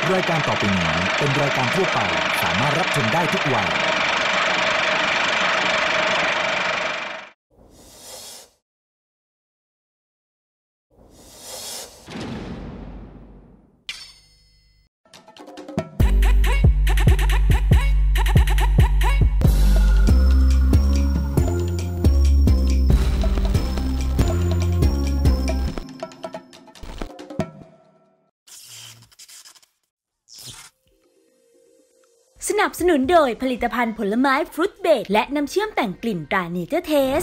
รายการต่อไปนี้เป็นรายการทั่วไปสามารถรับชมได้ทุกวัยสนับสนุนโดยผลิตภัณฑ์ผลไม้ฟรุตเบรดและน้ำเชื่อมแต่งกลิ่นตราเนเจอร์เทส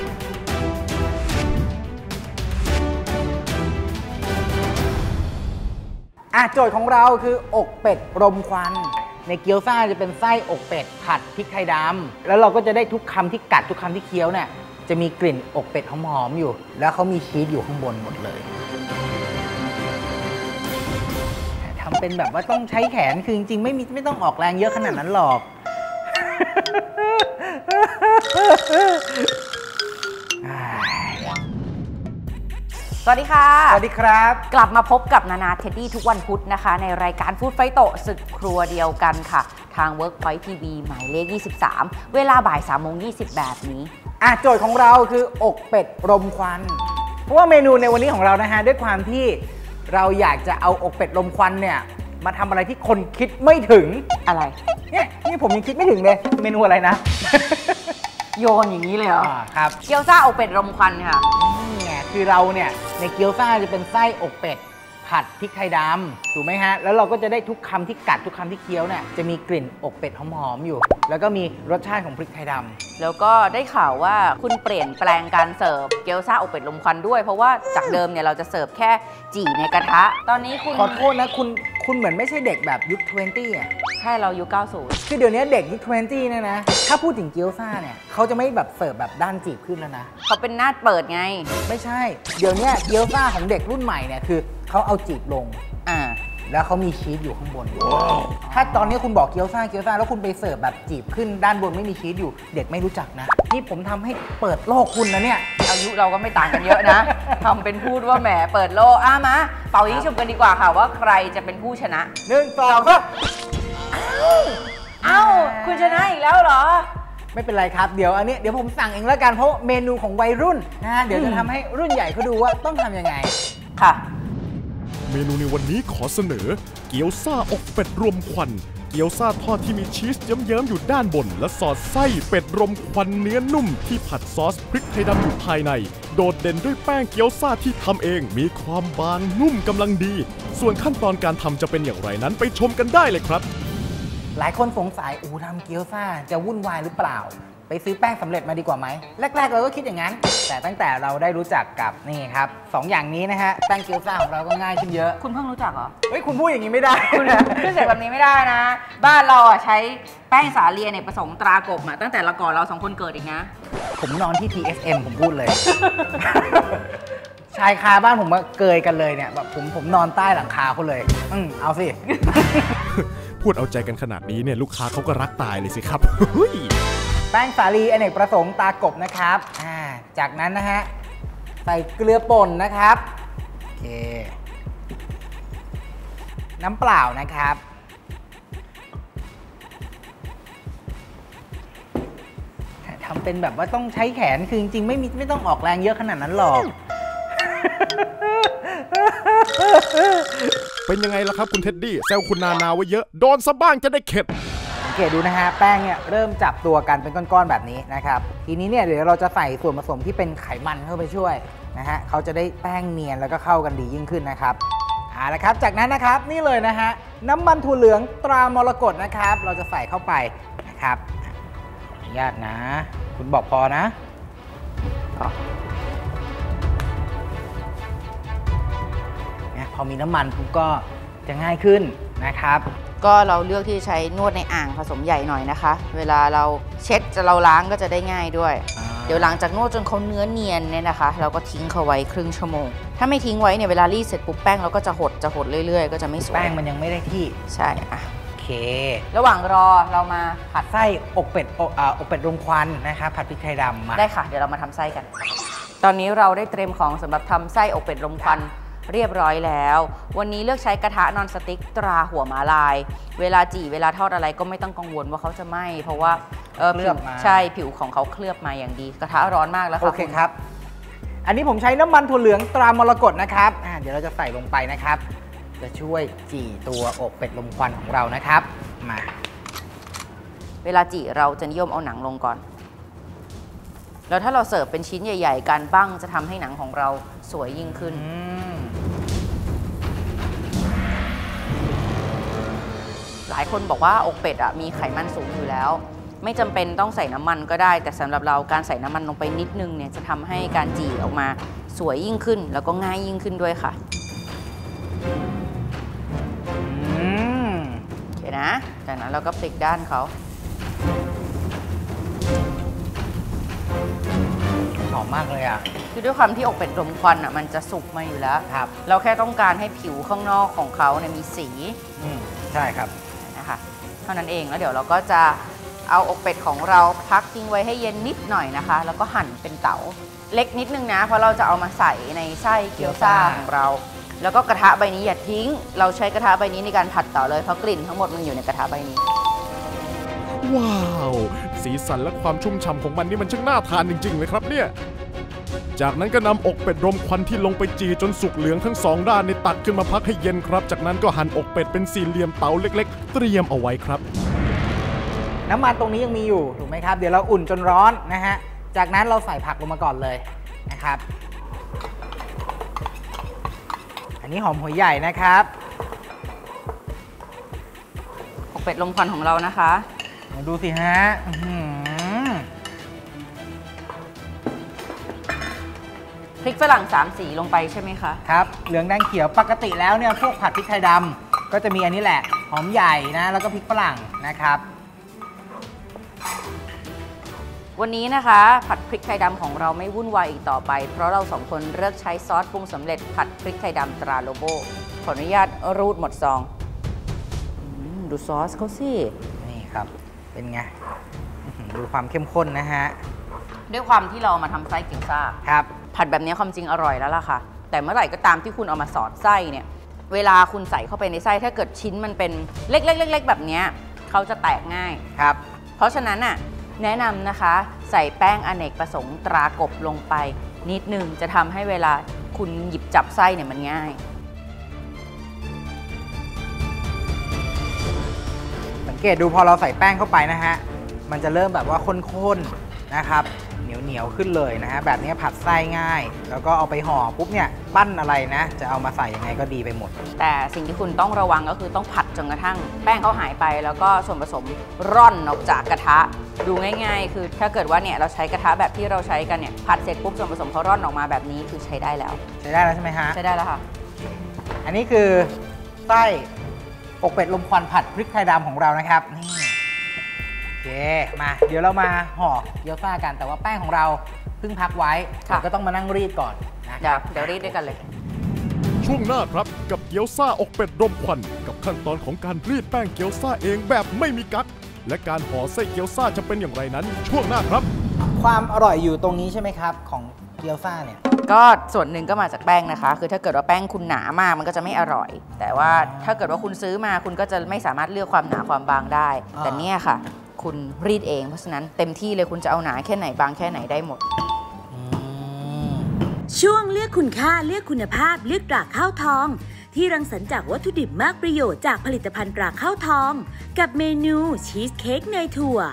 โจทย์ของเราคืออกเป็ดรมควันในเกี๊ยวซ่าจะเป็นไส้อกเป็ดผัดพริกไทยดำแล้วเราก็จะได้ทุกคำที่กัดทุกคำที่เคี้ยวเนี่ยจะมีกลิ่นอกเป็ดหอมๆอยู่แล้วเขามีชีสอยู่ข้างบนหมดเลยทำเป็นแบบว่าต้องใช้แขนคือจริงๆไม่ต้องออกแรงเยอะขนาดนั้นหรอกสวัสดีค่ะสวัสดีครับกลับมาพบกับนานาเท็ดดี้ทุกวันพุธนะคะในรายการฟู้ดไฟโตศึกครัวเดียวกันค่ะทาง Workpoint TV หมายเลข23เวลาบ่าย3:20แบบนี้โจทย์ของเราคืออกเป็ดรมควันเพราะว่าเมนูในวันนี้ของเรานะฮะด้วยความที่เราอยากจะเอาอกเป็ดรมควันเนี่ยมาทำอะไรที่คนคิดไม่ถึงอะไรนี่ผมยังคิดไม่ถึงเลยเมนูอะไรนะโยนอย่างนี้เลยเหรอครับเกี๊ยวซ่าอกเป็ดรมควันค่ะนี่ไงคือเราเนี่ยในเกี๊ยวซ่าจะเป็นไส้อกเป็ดผัดพริกไทยดำถูกไหมฮะแล้วเราก็จะได้ทุกคำที่กัดทุกคำที่เคี้ยวเนี่ยจะมีกลิ่นอกเป็ดหอมๆอยู่แล้วก็มีรสชาติของพริกไทยดำแล้วก็ได้ข่าวว่าคุณเปลี่ยนแปลงการเสิร์ฟเกี๊ยวซ่าอกเป็ดรมควันด้วยเพราะว่าจากเดิมเนี่ยเราจะเสิร์ฟแค่จี่ในกระทะตอนนี้คุณขอโทษนะคุณเหมือนไม่ใช่เด็กแบบยุค20อ่ะใช่เรายุค90 คือเดี๋ยวนี้เด็กยุค20เนี่ยนะถ้าพูดถึงเกี๊ยวซ่าเนี่ยเขาจะไม่แบบเสิร์ฟแบบด้านจีบขึ้นแล้วนะเขาเป็นหน้าเปิดไงไม่ใช่เดี๋ยวนี้เกี๊ยวซ่าของเด็กรุ่นใหม่เนี่ยคือเขาเอาจีบลงแล้วเขามีชีสอยู่ข้างบนถ้าตอนนี้คุณบอกเกี๊ยวซ่าแล้วคุณไปเสิร์ฟแบบจีบขึ้นด้านบนไม่มีชีสอยู่เด็กไม่รู้จักนะนี่ผมทำให้เปิดโลกคุณนะเนี่ยอายุเราก็ไม่ต่างกันเยอะนะทำเป็นพูดว่าแหมเปิดโลกมาเป่ายิงฉุบกันดีกว่าค่ะว่าใครจะเป็นผู้ชนะ 1 2 3 คุณชนะอีกแล้วเหรอไม่เป็นไรครับเดี๋ยวผมสั่งเองแล้วกันเพราะเมนูของวัยรุ่นนะเดี๋ยวจะทำให้รุ่นใหญ่เขาดูว่าต้องทำยังไงค่ะเมนูในวันนี้ขอเสนอเกี๊ยวซ่าอกเป็ดรมควันเกี๊ยวซ่าทอดที่มีชีสเยิ้มๆอยู่ด้านบนและสอดไส้เป็ดรมควันเนื้อนุ่มที่ผัดซอสพริกไทยดำอยู่ภายในโดดเด่นด้วยแป้งเกี๊ยวซ่าที่ทำเองมีความบางนุ่มกำลังดีส่วนขั้นตอนการทำจะเป็นอย่างไรนั้นไปชมกันได้เลยครับหลายคนสงสัยทำเกี๊ยวซ่าจะวุ่นวายหรือเปล่าไปซื้อแป้งสำเร็จมาดีกว่าไหมแรกๆเราก็คิดอย่างนั้นแต่ตั้งแต่เราได้รู้จักกับนี่ครับ2 อย่างนี้นะฮะแป้งเกี๊ยวซ่าของเราก็ง่ายขึ้นเยอะคุณเพิ่งรู้จักเหรอคุณพูดอย่างนี้ไม่ได้คุณเสร็จแบบนี้ไม่ได้นะบ้านเราใช้แป้งสาลีเนี่ยผสมตรากบมาตั้งแต่ก่อนเรา2 คนเกิดอีกนะผมนอนที่ TSM ผมพูดเลยชายคาบ้านผมมาเกยกันเลยเนี่ยแบบผมนอนใต้หลังคาเขาเลยเอาสิพูดเอาใจกันขนาดนี้เนี่ยลูกค้าเขาก็รักตายเลยสิครับแป้งสาลีอเนกประสงค์ตากบนะครับจากนั้นนะฮะใส่เกลือป่นนะครับโอเคน้ำเปล่านะครับทำเป็นแบบว่าต้องใช้แขนคือจริงๆไม่ต้องออกแรงเยอะขนาดนั้นหรอกเป็นยังไงล่ะครับคุณเท็ดดี้แซวคุณนานาไว้เยอะโดนซะบ้างจะได้เข็ดสังเกตดูนะฮะแป้งเนี่ยเริ่มจับตัวกันเป็นก้อนๆแบบนี้นะครับทีนี้เนี่ยเดี๋ยวเราจะใส่ส่วนผสมที่เป็นไขมันเข้าไปช่วยนะฮะเขาจะได้แป้งเนียนแล้วก็เข้ากันดียิ่งขึ้นนะครับละครับจากนั้นนะครับนี่เลยนะฮะน้ำมันถั่วเหลืองตรามรกตนะครับเราจะใส่เข้าไปนะครับขออนุญาตนะคุณบอกพอนะพอมีน้ำมันปุ๊บก็จะง่ายขึ้นนะครับก็เราเลือกที่จะใช้นวดในอ่างผสมใหญ่หน่อยนะคะเวลาเราเช็ดเราล้างก็จะได้ง่ายด้วยเดี๋ยวหลังจากนวดจนเขาเนื้อเนียนเนี่ยนะคะเราก็ทิ้งเขาไว้ครึ่งชั่วโมงถ้าไม่ทิ้งไว้เนี่ยเวลารีดเสร็จปุ๊บแป้งเราก็จะหดเรื่อยๆก็จะไม่สวยแป้งมันยังไม่ได้ที่ใช่โอเคระหว่างรอเรามาผัดไส้อกเป็ดรมควันนะครับผัดพริกไทยดำมาได้ค่ะเดี๋ยวเรามาทำไส้กันตอนนี้เราได้เตรียมของสำหรับทำไส้อกเป็ดรมควันเรียบร้อยแล้ววันนี้เลือกใช้กระทะนอนสติ๊กตราหัวม้าลายเวลาจี่เวลาทอดอะไรก็ไม่ต้องกังวลว่าเขาจะไหม้เพราะว่าเคลือบมาใช่ผิวของเขาเคลือบมาอย่างดีกระทะร้อนมากแล้วค่ะโอเคครับอันนี้ผมใช้น้ำมันถั่วเหลืองตรามรกตนะครับเดี๋ยวเราจะใส่ลงไปนะครับจะช่วยจี่ตัวอกเป็ดลมควันของเรานะครับมาเวลาจี่เราจะนิยมเอาหนังลงก่อนแล้วถ้าเราเสิร์ฟเป็นชิ้นใหญ่ๆการบ้างจะทำให้หนังของเราสวยยิ่งขึ้นหลายคนบอกว่าอกเป็ดมีไขมันสูงอยู่แล้วไม่จำเป็นต้องใส่น้ำมันก็ได้แต่สำหรับเราการใส่น้ำมันลงไปนิดนึงเนี่ยจะทำให้การจี่ออกมาสวยยิ่งขึ้นแล้วก็ง่ายยิ่งขึ้นด้วยค่ะโอเคนะจากนั้นเราก็พลิกด้านเขาหอมมากเลยคือด้วยความที่อกเป็ดรมควันมันจะสุกมาอยู่แล้วครับเราแค่ต้องการให้ผิวข้างนอกของเขาเนี่ยมีสีใช่ครับนะคะเท่านั้นเองแล้วเดี๋ยวเราก็จะเอาอกเป็ดของเราพักทิ้งไว้ให้เย็นนิดหน่อยนะคะแล้วก็หั่นเป็นเต๋าเล็กนิดนึงนะเพราะเราจะเอามาใส่ในไส้เกี๊ยวซ่าของเราแล้วก็กระทะใบนี้อย่าทิ้งเราใช้กระทะใบนี้ในการผัดต่อเลยเพราะกลิ่นทั้งหมดมันอยู่ในกระทะใบนี้ว้าวสีสันและความชุ่มฉ่ำของมันนี่มันช่างน่าทานจริงๆเลยครับเนี่ยจากนั้นก็นำอกเป็ดรมควันที่ลงไปจีจนสุกเหลืองทั้งสองด้านในตักขึ้นมาพักให้เย็นครับจากนั้นก็หั่นอกเป็ดเป็นสี่เหลี่ยมเต๋าเล็กๆเตรียมเอาไว้ครับน้ำมันตรงนี้ยังมีอยู่ถูกไหมครับเดี๋ยวเราอุ่นจนร้อนนะฮะจากนั้นเราใส่ผักลงมาก่อนเลยนะครับอันนี้หอมหัวใหญ่นะครับอกเป็ดลมควันของเรานะคะมาดูสิฮะพริกฝรั่ง3สีลงไปใช่ไหมคะครับเหลืองแดงเขียวปกติแล้วเนี่ยพวกผัดพริกไทยดำก็จะมีอันนี้แหละหอมใหญ่นะแล้วก็พริกฝรั่งนะครับวันนี้นะคะผัดพริกไทยดำของเราไม่วุ่นวายอีกต่อไปเพราะเรา2คนเลือกใช้ซอสปรุงสำเร็จผัดพริกไทยดำตราโลโบขออนุญาตรูดหมดซองดูซอสเขาสินี่ครับเป็นไงดูความเข้มข้นนะฮะด้วยความที่เรามาทำไส้เกี๊ยวซ่าครับผัดแบบนี้ความจริงอร่อยแล้วล่ะค่ะแต่เมื่อไหร่ก็ตามที่คุณเอามาสอดไส้เนี่ยเวลาคุณใส่เข้าไปในไส้ถ้าเกิดชิ้นมันเป็นเล็กๆๆแบบนี้เขาจะแตกง่ายครับเพราะฉะนั้นแนะนำนะคะใส่แป้งอเนกประสงค์ตรากบลงไปนิดนึงจะทำให้เวลาคุณหยิบจับไส้เนี่ยมันง่ายสังเกตดูพอเราใส่แป้งเข้าไปนะฮะมันจะเริ่มแบบว่าข้นๆนะครับเหนียวขึ้นเลยนะฮะแบบนี้ผัดไส้ง่ายแล้วก็เอาไปห่อปุ๊บเนี่ยปั้นอะไรนะจะเอามาใส่ยังไงก็ดีไปหมดแต่สิ่งที่คุณต้องระวังก็คือต้องผัดจนกระทั่งแป้งเขาหายไปแล้วก็ส่วนผสมร่อนออกจากกระทะดูง่ายๆคือถ้าเกิดว่าเนี่ยเราใช้กระทะแบบที่เราใช้กันเนี่ยผัดเสร็จปุ๊บส่วนผสมเขาร่อนออกมาแบบนี้คือใช้ได้แล้วใช้ได้แล้วใช่ไหมฮะใช้ได้แล้วค่ะอันนี้คือไส้อกเป็ดลมควันผัดพริกไทยดำของเรานะครับนี่โอเคมาเดี๋ยวเรามาห่อเกี๊ยวซ่ากันแต่ว่าแป้งของเราเพิ่งพักไว้ก็ต้องมานั่งรีดก่อนนะเดี๋ยวรีดด้วยกันเลยช่วงหน้าครับกับเกี๊ยวซ่าอกเป็ดรมควันกับขั้นตอนของการรีดแป้งเกี๊ยวซ่าเองแบบไม่มีกั๊กและการห่อไส้เกี๊ยวซ่าจะเป็นอย่างไรนั้นช่วงหน้าครับความอร่อยอยู่ตรงนี้ใช่ไหมครับของเกี๊ยวซ่าเนี่ยก็ส่วนหนึ่งก็มาจากแป้งนะคะคือถ้าเกิดว่าแป้งคุณหนามากมันก็จะไม่อร่อยแต่ว่าถ้าเกิดว่าคุณซื้อมาคุณก็จะไม่สามารถเลือกความหนาความบางได้แต่เนี่ยค่ะคุณรีดเองเพราะฉะนั้นเต็มที่เลยคุณจะเอาหนาแค่ไหนบางแค่ไหนได้หมดช่วงเลือกคุณค่าเลือกคุณภาพเลือกตราข้าวทองที่รังสรรค์จากวัตถุดิบมากประโยชน์จากผลิตภัณฑ์ตราข้าวทองกับเมนูชีสเค้กเนยถั่ว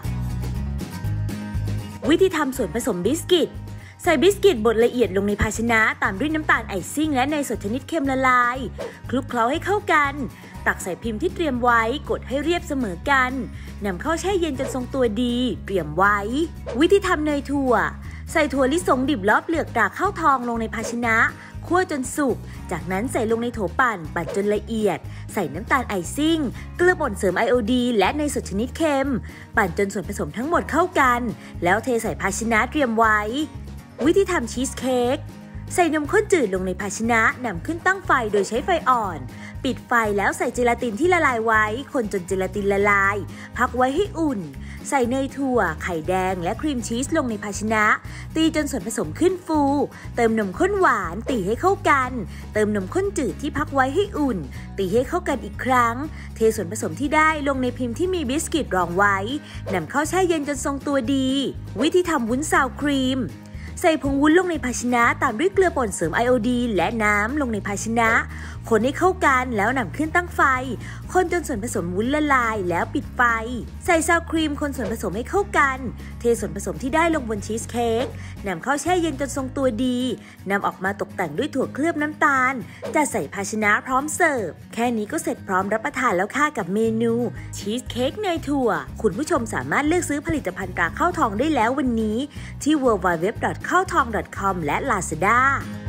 วิธีทำส่วนผสมบิสกิตใส่บิสกิตบดละเอียดลงในภาชนะตามด้วยน้ำตาลไอซิ่งและเนยสดชนิดเค็มละลายคลุกเคล้าให้เข้ากันตักใส่พิมพ์ที่เตรียมไว้กดให้เรียบเสมอกันนำเข้าแช่เย็นจนทรงตัวดีเตรียมไว้วิธีทำเนยถั่วใส่ถั่วลิสงดิบล้อเปลือกตราข้าวทองลงในภาชนะคั่วจนสุกจากนั้นใส่ลงในโถปั่นจนละเอียดใส่น้ำตาลไอซิ่งเกลือป่นเสริมไอโอดีนและเนยสดชนิดเค็มปั่นจนส่วนผสมทั้งหมดเข้ากันแล้วเทใส่ภาชนะเตรียมไว้วิธีทำชีสเค้กใส่นมข้นจืดลงในภาชนะนำขึ้นตั้งไฟโดยใช้ไฟอ่อนปิดไฟแล้วใส่เจลาตินที่ละลายไว้คนจนเจลาตินละลายพักไว้ให้อุ่นใส่เนยถั่วไข่แดงและครีมชีสลงในภาชนะตีจนส่วนผสมขึ้นฟูเติมนมข้นหวานตีให้เข้ากันเติมนมข้นจืดที่พักไว้ให้อุ่นตีให้เข้ากันอีกครั้งเทส่วนผสมที่ได้ลงในพิมพ์ที่มีบิสกิตรองไว้นำเข้าแช่เย็นจนทรงตัวดีวิธีทำวุ้นซาวครีมใส่ผงวุ้นลงในภาชนะตามด้วยเกลือป่นเสริมไอโอดีนและน้ำลงในภาชนะคนให้เข้ากันแล้วนำขึ้นตั้งไฟคนจนส่วนผสมวุ้นละลายแล้วปิดไฟใส่ซาวครีมคนส่วนผสมให้เข้ากันเทส่วนผสมที่ได้ลงบนชีสเค้กนำเข้าแช่เย็นจนทรงตัวดีนำออกมาตกแต่งด้วยถั่วเคลือบน้ำตาลจัดใส่ภาชนะพร้อมเสิร์ฟแค่นี้ก็เสร็จพร้อมรับประทานแล้วค่ะกับเมนูชีสเค้กเนยถั่วคุณผู้ชมสามารถเลือกซื้อผลิตภัณฑ์ตราข้าวทองได้แล้ววันนี้ที่ www.kaotong.com และ Lazada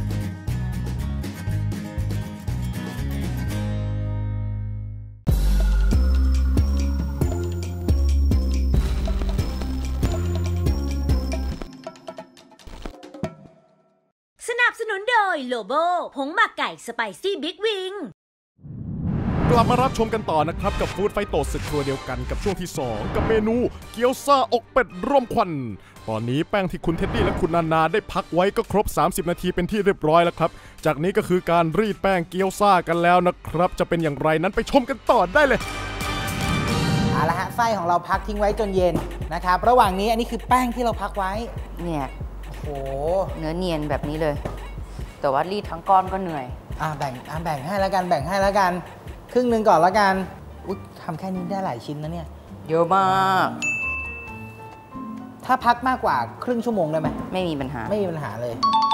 สนับสนุนโดยโลโบผงหมักไก่สไปซี่บิ๊กวิงกลับมารับชมกันต่อนะครับกับฟู้ดไฟโตศึกครัวเดียวกันกับช่วงที่ 2 กับเมนูเกี๊ยวซ่าอกเป็ดร่วมควันตอนนี้แป้งที่คุณเท็ดดี้และคุณนานาได้พักไว้ก็ครบ30นาทีเป็นที่เรียบร้อยแล้วครับจากนี้ก็คือการรีดแป้งเกี๊ยวซ่ากันแล้วนะครับจะเป็นอย่างไรนั้นไปชมกันต่อได้เลยเอาละฮะไส้ของเราพักทิ้งไว้จนเย็นนะครับระหว่างนี้อันนี้คือแป้งที่เราพักไว้เนี่ยโอ้เนื้อเนียนแบบนี้เลยแต่ว่ารีดทั้งก้อนก็เหนื่อยแบ่งให้แล้วกันครึ่งหนึ่งก่อนแล้วกันทำแค่นี้ได้หลายชิ้นนะเนี่ยเยอะมากถ้าพักมากกว่าครึ่งชั่วโมงได้ไหมไม่มีปัญหาเลย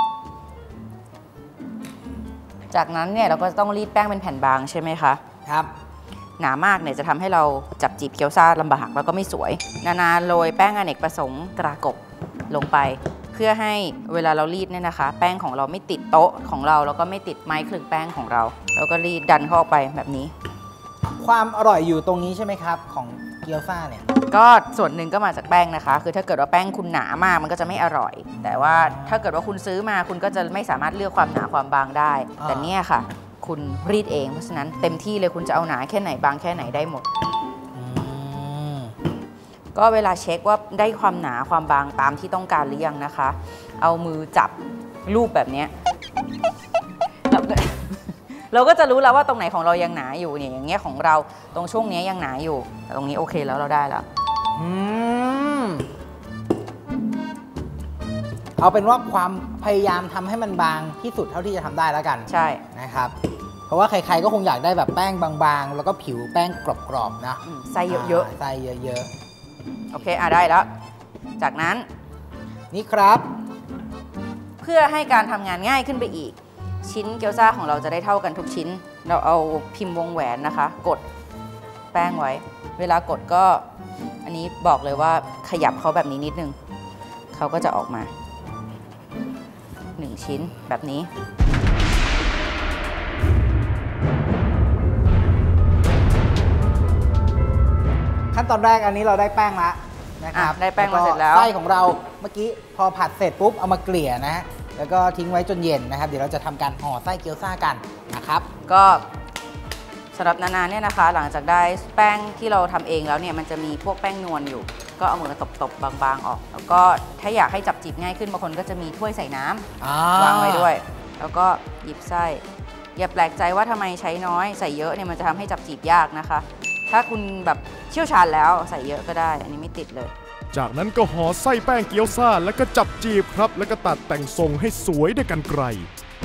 จากนั้นเนี่ยเราก็ต้องรีดแป้งเป็นแผ่นบางใช่ไหมคะครับหนามากเนี่ยจะทำให้เราจับจีบเกี๊ยวซ่าลำบากแล้วก็ไม่สวยนาโรยแป้งอเนกประสงค์ตรากบลงไปเพื่อให้เวลาเรารีดเนี่ยนะคะแป้งของเราไม่ติดโต๊ะของเราแล้วก็ไม่ติดไม้คลึงแป้งของเราแล้วก็รีดดันเข้าไปแบบนี้ความอร่อยอยู่ตรงนี้ใช่ไหมครับของเกี๊ยวซ่าเนี่ยก็ส่วนหนึ่งก็มาจากแป้งนะคะคือถ้าเกิดว่าแป้งคุณหนามากมันก็จะไม่อร่อยแต่ว่าถ้าเกิดว่าคุณซื้อมาคุณก็จะไม่สามารถเลือกความหนาความบางได้แต่เนี่ยค่ะคุณรีดเองเพราะฉะนั้นเต็มที่เลยคุณจะเอาหนาแค่ไหนบางแค่ไหนได้หมดก็เวลาเช็คว่าได้ความหนาความบางตามที่ต้องการหรือยังนะคะเอามือจับรูปแบบนี้เราก็จะรู้แล้วว่าตรงไหนของเรายังหนาอยู่เนี่ยอย่างเงี้ยของเราตรงช่วงนี้ยังหนาอยู่แต่ตรงนี้โอเคแล้วเราได้แล้วเอาเป็นว่าความพยายามทำให้มันบางที่สุดเท่าที่จะทำได้แล้วกันใช่นะครับเพราะว่าใครๆก็คงอยากได้แบบแป้งบางๆแล้วก็ผิวแป้งกรอบๆนะไส้เยอะๆไส้เยอะๆโอเคได้แล้วจากนั้นนี่ครับเพื่อให้การทำงานง่ายขึ้นไปอีกชิ้นเกี๊ยวซ่าของเราจะได้เท่ากันทุกชิ้นเราเอาพิมพ์วงแหวนนะคะกดแป้งไว้เวลากดก็อันนี้บอกเลยว่าขยับเขาแบบนี้นิดนึงเขาก็จะออกมา1ชิ้นแบบนี้ขั้นตอนแรกอันนี้เราได้แป้งแล้วนะครับได้แป้งมาเสร็จแล้วไส้ของเราเมื่อกี้พอผัดเสร็จปุ๊บเอามาเกลี่ยนะแล้วก็ทิ้งไว้จนเย็นนะครับเดี๋ยวเราจะทำการห่อไส้เกี๊ยวซ่ากันนะครับก็สำหรับนาเนี่ยนะคะหลังจากได้แป้งที่เราทำเองแล้วเนี่ยมันจะมีพวกแป้งนวลอยู่ก็เอามือตบๆบางๆออกแล้วก็ถ้าอยากให้จับจีบง่ายขึ้นบางคนก็จะมีถ้วยใส่น้ำวางไว้ด้วยแล้วก็หยิบไส้อย่าแปลกใจว่าทำไมใช้น้อยใส่เยอะเนี่ยมันจะทำให้จับจีบยากนะคะถ้าคุณแบบเชี่ยวชาญแล้วใส่เยอะก็ได้อันนี้ไม่ติดเลยจากนั้นก็ห่อไส้แป้งเกี๊ยวซ่าแล้วก็จับจีบครับแล้วก็ตัดแต่งทรงให้สวยด้วยกรรไกร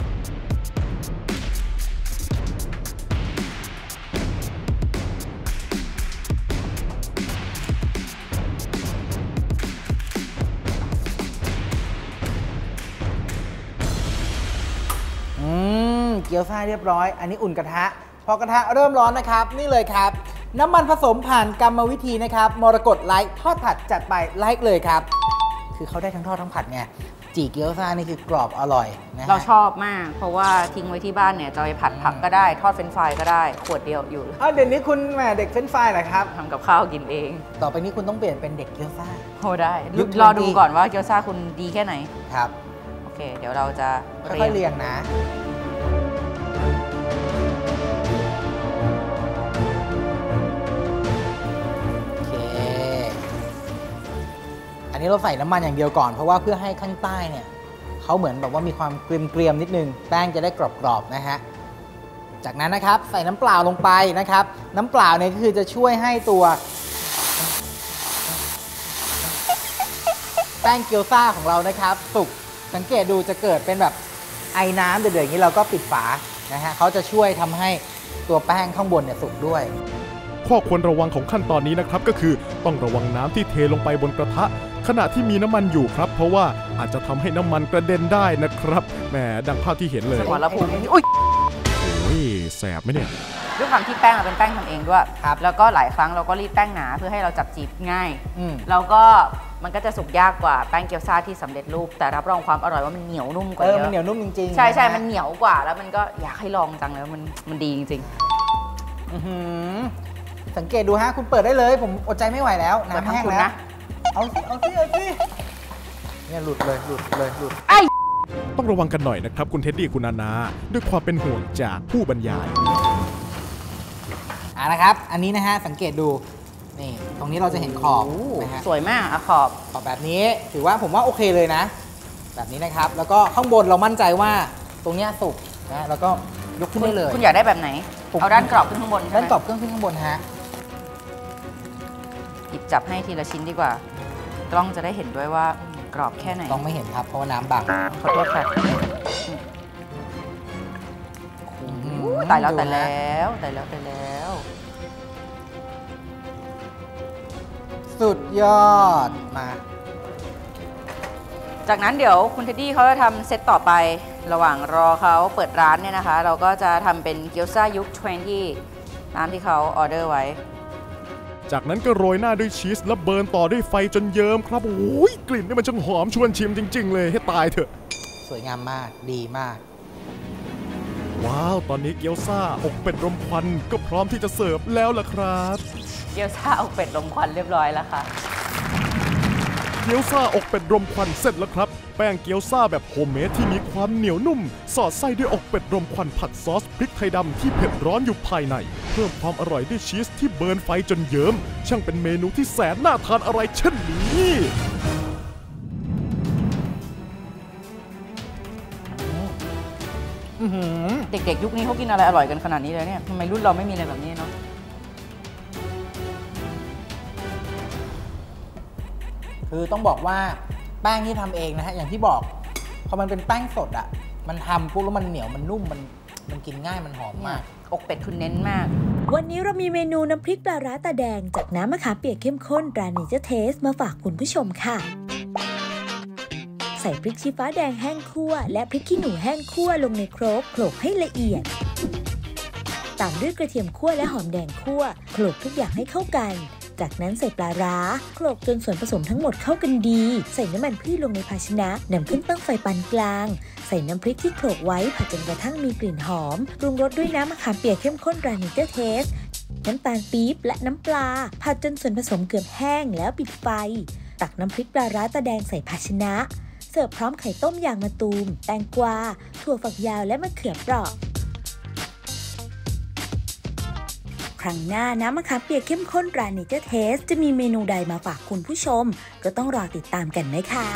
เกี๊ยวซ่าเรียบร้อยอันนี้อุ่นกระทะพอกระทะเริ่มร้อนนะครับนี่เลยครับน้ำมันผสมผ่านกรรมวิธีนะครับมรกตไลท์ทอดผัดจัดไปไลท์เลยครับคือเขาได้ทั้งทอดทั้งผัดไงจีเกี๊ยวซ่านี่คือกรอบอร่อยนะเราชอบมากเพราะว่าทิ้งไว้ที่บ้านเนี่ยจะไปผัดผักก็ได้ทอดเฟรนช์ฟรายก็ได้ขวดเดียวอยู่เดี๋ยวนี้คุณแม่เด็กเฟรนช์ฟรายเหรอครับทำกับข้าวกินเองต่อไปนี้คุณต้องเปลี่ยนเป็นเด็กเกี๊ยวซ่าโอ้ได้รอดูก่อนว่าเกี๊ยวซ่าคุณดีแค่ไหนครับโอเคเดี๋ยวเราจะค่อยๆเรียงนะนี้เราใส่น้ำมันอย่างเดียวก่อนเพราะว่าเพื่อให้ข้างใต้เนี่ยเขาเหมือนแบบว่ามีความเกรียมๆนิดนึงแป้งจะได้กรอบๆนะฮะจากนั้นนะครับใส่น้ำเปล่าลงไปนะครับน้ำเปล่าเนี่ยก็คือจะช่วยให้ตัวแป้งเกี๊ยวซ่าของเรานะครับสุกสังเกตดูจะเกิดเป็นแบบไอ้น้ำเดือดๆอย่างนี้เราก็ปิดฝานะฮะเขาจะช่วยทำให้ตัวแป้งข้างบนเนี่ยสุกด้วยข้อควรระวังของขั้นตอนนี้นะครับก็คือต้องระวังน้ำที่เทลงไปบนกระทะขณะที่มีน้ำมันอยู่ครับเพราะว่าอาจจะทำให้น้ำมันกระเด็นได้นะครับแหมดังภาพที่เห็นเลยสมรภูมิอุ้ยโอ้ยแสบไหมเนี่ยด้วยความที่แป้งเราเป็นแป้งทำเองด้วยแล้วก็หลายครั้งเราก็รีดแป้งหนาเพื่อให้เราจับจีบง่ายแล้วก็มันก็จะสุกยากกว่าแป้งเกี๊ยวซ่าที่สำเร็จรูปแต่รับรองความอร่อยว่ามันเหนียวนุ่มกว่าเยอะมันเหนียวนุ่มจริงๆใช่มันเหนียวกว่าแล้วมันก็อยากให้ลองจังเลยมันดีจริงๆสังเกตดูฮะคุณเปิดได้เลยผมอดใจไม่ไหวแล้วน้ำแห้งแล้วเอาสิเนี่ยหลุดเลยไอ้ต้องระวังกันหน่อยนะครับคุณเท็ดดี้คุณนานาด้วยความเป็นห่วงจากผู้บรรยายนะครับอันนี้นะฮะสังเกตดูนี่ตรงนี้เราจะเห็นขอบนะฮะสวยมากขอบแบบนี้ถือว่าผมว่าโอเคเลยนะแบบนี้นะครับแล้วก็ข้างบนเรามั่นใจว่าตรงนี้สุกนะแล้วก็ยกขึ้นได้เลยคุณอยากได้แบบไหนเอาด้านกรอบขึ้นข้างบนด้านกรอบขึ้นข้างบนฮะหยิบจับให้ทีละชิ้นดีกว่ากล้องจะได้เห็นด้วยว่ากรอบแค่ไหนต้องไม่เห็นครับเพราะว่าน้ำบังขอโทษค่ะตายแล้วสุดยอดมาจากนั้นเดี๋ยวคุณเท็ดดี้เขาจะทำเซตต่อไประหว่างรอเขาเปิดร้านเนี่ยนะคะเราก็จะทำเป็นเกี๊ยวซ่ายุค20น้ำที่เขาออเดอร์ไว้จากนั้นก็โรยหน้าด้วยชีสและเบิร์นต่อด้วยไฟจนเยิ้มครับโอ้ยกลิ่นนี่มันช่างหอมชวนชิมจริงๆเลยให้ตายเถอะสวยงามมากดีมากว้าวตอนนี้เกี๊ยวซ่าอกเป็ดรมควันก็พร้อมที่จะเสิร์ฟแล้วล่ะครับเกี๊ยวซ่าอกเป็ดรมควันเรียบร้อยแล้วค่ะเกี๊ยวซ่าอกเป็ดรมควันเสร็จแล้วครับแป้งเกี๊ยวซ่าแบบโฮมเมดที่มีความเหนียวนุ่มสอดไส้ด้วยอกเป็ดรมควันผัดซอสพริกไทยดำที่เผ็ดร้อนอยู่ภายในเพิ่มความอร่อยด้วยชีสที่เบิร์นไฟจนเยิ้มช่างเป็นเมนูที่แสนน่าทานอะไรเช่นนี้เด็กๆยุคนี้เขากินอะไรอร่อยกันขนาดนี้เลยเนี่ยทำไมรุ่นเราไม่มีอะไรแบบนี้เนาะคือต้องบอกว่าแป้งที่ทำเองนะฮะอย่างที่บอกพอมันเป็นแป้งสดอ่ะมันทำปุ๊บแล้วมันเหนียวมันนุ่มมันกินง่ายมันหอมมากอกเป็ดคุณเน้นมากวันนี้เรามีเมนูน้ำพริกปลาร้าตาแดงจากน้ำมะขามเปียกเข้มข้นตราเนเจอร์เทสมาฝากคุณผู้ชมค่ะใส่พริกชี้ฟ้าแดงแห้งคั่วและพริกขี้หนูแห้งคั่วลงในโครกโขลกให้ละเอียดตามด้วยกระเทียมคั่วและหอมแดงคั่วโขลกทุกอย่างให้เข้ากันจากนั้นใส่ปลาร้าโขลกจนส่วนผสมทั้งหมดเข้ากันดีใส่น้ำมันพืชลงในภาชนะนำขึ้นตั้งไฟปานกลางใส่น้ำพริกที่โขลกไว้ผัดจนกระทั่งมีกลิ่นหอมปรุงรสด้วยน้ำมะขามเปียกเข้มข้นตราเนเจอร์เทสน้ำตาลปี๊บและน้ำปลาผัดจนส่วนผสมเกือบแห้งแล้วปิดไฟตักน้ำพริกปลาร้าตาแดงใส่ภาชนะเสิร์ฟพร้อมไข่ต้มยางมะตูมแตงกวาถั่วฝักยาวและมะเขือเปราะครั้งหน้าน้ำมะขามเปียกเข้มข้นตราเนเจอร์เทสจะมีเมนูใดมาฝากคุณผู้ชมก็ต้องรอติดตามกันนะคะ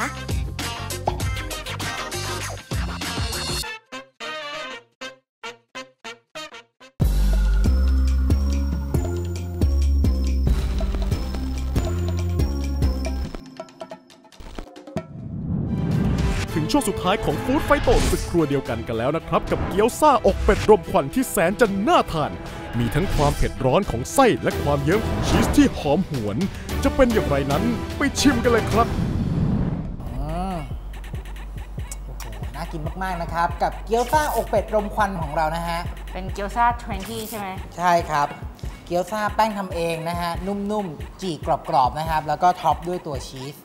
ถึงช่วงสุดท้ายของฟู้ดไฟโตศึกครัวเดียวกันแล้วนะครับกับเกี๊ยวซ่าอกเป็ดรมควันที่แสนจะน่าทานมีทั้งความเผ็ดร้อนของไส้และความเยิ้มของชีสที่หอมหวนจะเป็นอย่างไรนั้นไปชิมกันเลยครับโอ้โหน่ากินมากๆนะครับกับเกี๊ยวซ่าอกเป็ดรมควันของเรานะฮะเป็นเกี๊ยวซ่า20ใช่ไหมใช่ครับเกี๊ยวซ่าแป้งทำเองนะฮะนุ่มๆจี่กรอบๆนะครับแล้วก็ท็อปด้วยตัวชีส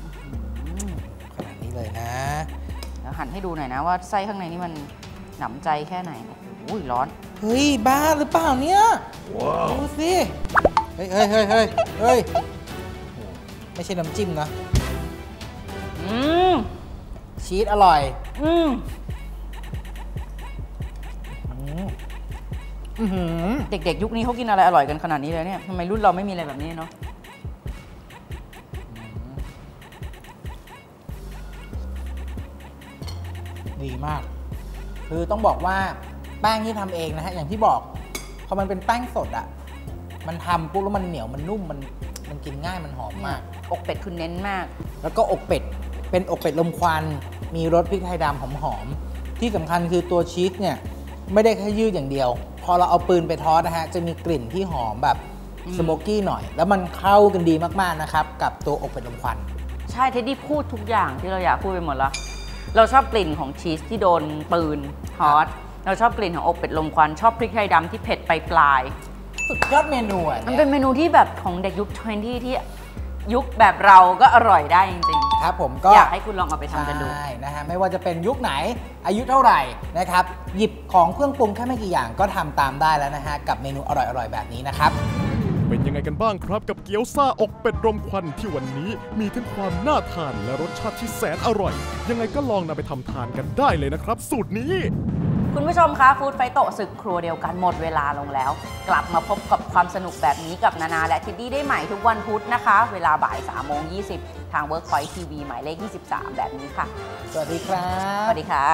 เลยนะแล้วหั่นให้ดูหน่อยนะว่าไส้ข้างในนี่มันหนำใจแค่ไหนโอ้ยร้อนเฮ้ยบ้าหรือเปล่าเนี่ยดูสิเฮ้ยไม่ใช่น้ำจิ้มนะชีสอร่อยเด็กๆยุคนี้เขากินอะไรอร่อยกันขนาดนี้เลยเนี่ยทำไมรุ่นเราไม่มีอะไรแบบนี้เนาะมาก คือต้องบอกว่าแป้งที่ทำเองนะฮะอย่างที่บอกพอมันเป็นแป้งสดอ่ะมันทำปุ๊บแล้วมันเหนียวมันนุ่มมันกินง่ายมันหอมมากอกเป็ดคุณเน้นมากแล้วก็อกเป็ดเป็นอกเป็ดลมควันมีรสพริกไทยดำหอมๆที่สำคัญคือตัวชีสเนี่ยไม่ได้แค่ยืดอย่างเดียว พอเราเอาปืนไปทอดนะฮะจะมีกลิ่นที่หอมแบบสโมกกี้หน่อย แล้วมันเข้ากันดีมากๆนะครับกับตัวอกเป็ดลมควันใช่เท็ดดี้พูดทุกอย่างที่เราอยากพูดไปหมดแล้วเราชอบกลิ่นของชีสที่โดนปืนทอดเราชอบกลิ่นของอกเป็ดลมควันชอบพริกไทยดำที่เผ็ดปลายสุดยอดเมนูอ่ะมันเป็นเมนูที่แบบของเด็กยุค20ที่ยุคแบบเราก็อร่อยได้จริงครับผมก็ๆอยากให้คุณลองเอาไปทำกันดูใช่นะฮะไม่ว่าจะเป็นยุคไหนอายุเท่าไหร่นะครับหยิบของเครื่องปรุงแค่ไม่กี่อย่างก็ทำตามได้แล้วนะฮะกับเมนูอร่อยๆแบบนี้นะครับเป็นยังไงกันบ้างครับกับเกี๊ยวซ่าอกเป็ดรมควันที่วันนี้มีทั้งความน่าทานและรสชาติที่แสนอร่อย ยังไงก็ลองนำไปทำทานกันได้เลยนะครับ สูตรนี้คุณผู้ชมคะฟู้ดไฟโตะศึกครัวเดียวกันหมดเวลาลงแล้ว กลับมาพบกับความสนุกแบบนี้กับนานาและทิดดี้ได้ใหม่ทุกวันพุธนะคะ เวลาบ่าย3:20 ทาง Workpoint TV หมายเลข 23 แบบนี้ค่ะสวัสดีครับสวัสดีค่ะ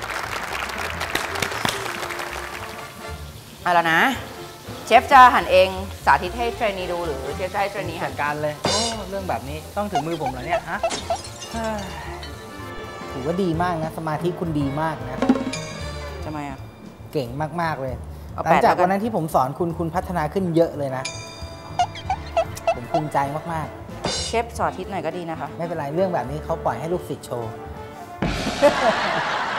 เอาละนะ เชฟจะหั่นเองสาธิตให้เทรนนีดูหรือเชฟจะให้เทรนนีหั่จันดการเลยโอ้เรื่องแบบนี้ต้องถึงมือผมเหรอเนี่ยฮะเฮ้ยถือว่าดีมากนะสมาธิคุณดีมากนะทำไมอ่ะเก่งมากๆเลยเอาหลังจากแปดแล้วกันวันนั้นที่ผมสอนคุณพัฒนาขึ้นเยอะเลยนะ ผมภูมิใจมากเชฟสาธิตหน่อยก็ดีนะคะๆ ไม่เป็นไรเรื่องแบบนี้เขาปล่อยให้ลูกศิษย์โชว์